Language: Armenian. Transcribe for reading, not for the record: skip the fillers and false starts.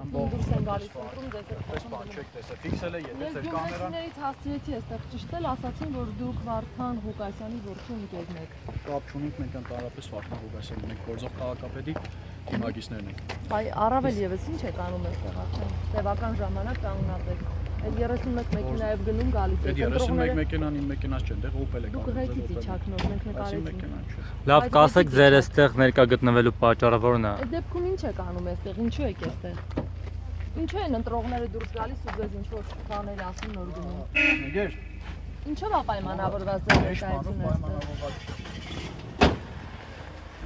դուրս են գալիս ընտրում ձեզ Պես բան չեք տեսել, ֆիքսել է եկել ձեր կամերան։ Գյուղացիներից հասցրեցի այստեղ ճշտել, ասացին, որ դուք Վարդան Ղուկասյանի որդու ընկերն եք։ Կապ չունենք մենք ընդհանրապես Վարդան Ղուկասյանի, մենք գործող քաղաքապետի դիմագիծներն ենք։ Այ առավել եւս ինչ եք անում այստեղ արդեն։ Տևական ժամանակ կանգնած եք։ Այդ 31 մեքենայով գնում գալիս եք։ Այդ 31 մեքենան իմ մեքենաս չէ, այնտեղ Opel է կանում։ Դուք ղեկից իջաք նոր, մենք նկարեցինք։ Լավ, կասեք ձեր այստեղ ներկա գտնվելու պատճառը որն է։ Այդ դեպքում ինչ եք անում այստեղ, ինչու եք այստեղ։ Ինչու են ընտրողները դուրս գալիս ու ձեզ ինչ որ բաներ ասում նոր գնում։ Նեգեր։ Ինչով է պայմանավորված ձեր ներկայությունը այստեղ։